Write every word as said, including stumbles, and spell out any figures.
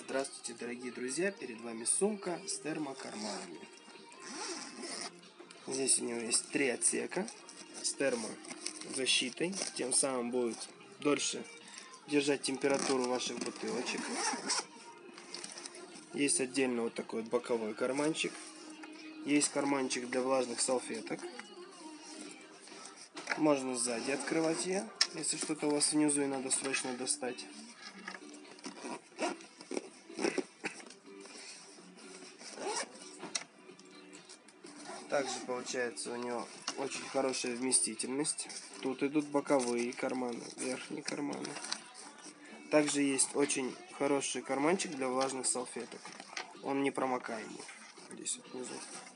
Здравствуйте, дорогие друзья! Перед вами сумка с термокарманами. Здесь у него есть три отсека с термозащитой, тем самым будет дольше держать температуру ваших бутылочек. Есть отдельно вот такой вот боковой карманчик. Есть карманчик для влажных салфеток. Можно сзади открывать ее, если что-то у вас внизу и надо срочно достать. Также получается у него очень хорошая вместительность. Тут идут боковые карманы, верхние карманы. Также есть очень хороший карманчик для влажных салфеток. Он непромокаемый. Здесь вот внизу.